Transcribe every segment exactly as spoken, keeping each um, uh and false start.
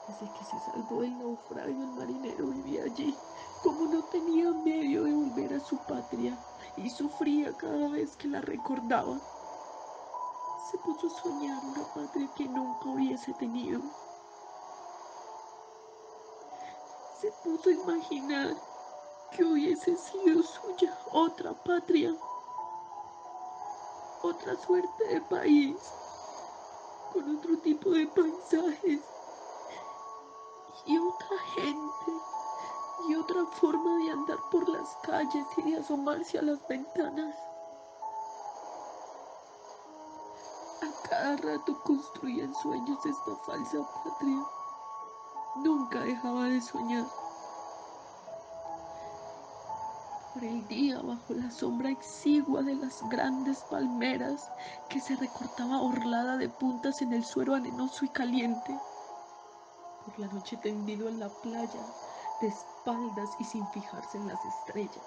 Desde que se salvó del naufragio, el marinero vivía allí, como no tenía medio de volver a su patria, y sufría cada vez que la recordaba. Se puso a soñar una patria que nunca hubiese tenido. Se puso a imaginar que hubiese sido suya otra patria, otra suerte de país, con otro tipo de paisajes y otra gente y otra forma de andar por las calles y de asomarse a las ventanas. A cada rato construía en sueños esta falsa patria. Nunca dejaba de soñar. Por el día, bajo la sombra exigua de las grandes palmeras que se recortaba orlada de puntas en el suelo arenoso y caliente. Por la noche tendido en la playa, de espaldas y sin fijarse en las estrellas.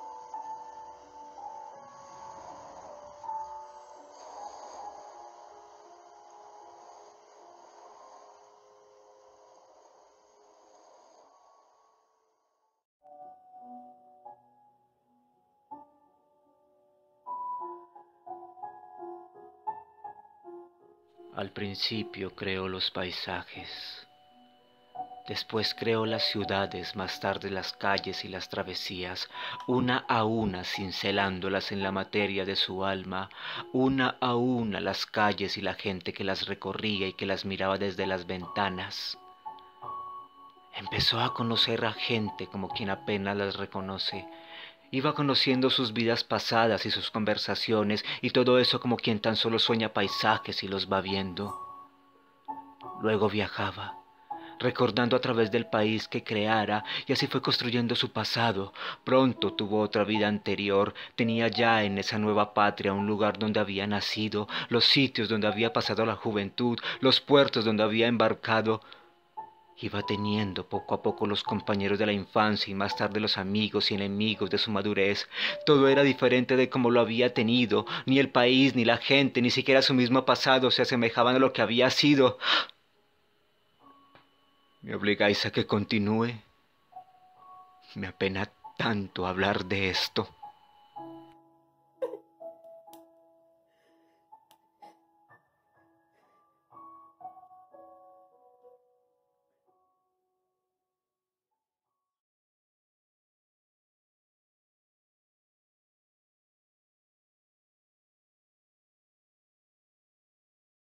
Al principio creo los paisajes, después creo las ciudades, más tarde las calles y las travesías, una a una cincelándolas en la materia de su alma, una a una las calles y la gente que las recorría y que las miraba desde las ventanas. Empezó a conocer a gente como quien apenas las reconoce. Iba conociendo sus vidas pasadas y sus conversaciones y todo eso como quien tan solo sueña paisajes y los va viendo. Luego viajaba, recordando a través del país que creara, y así fue construyendo su pasado. Pronto tuvo otra vida anterior, tenía ya en esa nueva patria un lugar donde había nacido, los sitios donde había pasado la juventud, los puertos donde había embarcado. Iba teniendo poco a poco los compañeros de la infancia y más tarde los amigos y enemigos de su madurez. Todo era diferente de como lo había tenido, ni el país, ni la gente, ni siquiera su mismo pasado se asemejaban a lo que había sido. ¿Me obligáis a que continúe? Me apena tanto hablar de esto.